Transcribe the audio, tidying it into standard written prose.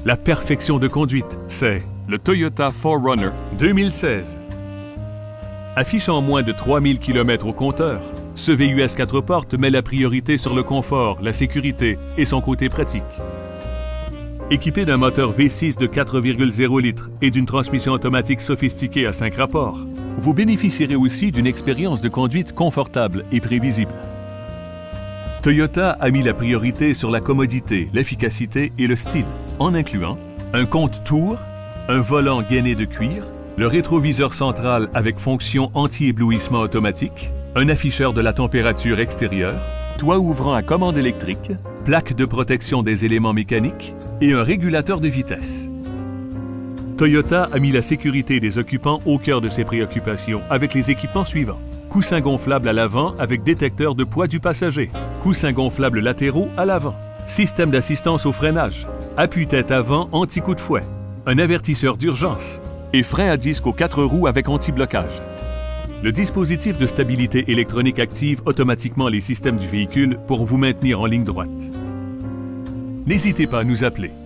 La perfection de conduite, c'est le Toyota 4Runner 2016. Affichant moins de 3000 km au compteur, ce VUS 4 portes met la priorité sur le confort, la sécurité et son côté pratique. Équipé d'un moteur V6 de 4,0 litres et d'une transmission automatique sophistiquée à 5 rapports, vous bénéficierez aussi d'une expérience de conduite confortable et prévisible. Toyota a mis la priorité sur la commodité, l'efficacité et le style, en incluant un compte-tours, un volant gainé de cuir, le rétroviseur central avec fonction anti-éblouissement automatique, un afficheur de la température extérieure, toit ouvrant à commande électrique, plaque de protection des éléments mécaniques et un régulateur de vitesse. Toyota a mis la sécurité des occupants au cœur de ses préoccupations avec les équipements suivants. Coussins gonflables à l'avant avec détecteur de poids du passager, coussins gonflables latéraux à l'avant, système d'assistance au freinage, appuie-tête avant anti-coup de fouet, un avertisseur d'urgence et frein à disque aux 4 roues avec anti-blocage. Le dispositif de stabilité électronique active automatiquement les systèmes du véhicule pour vous maintenir en ligne droite. N'hésitez pas à nous appeler.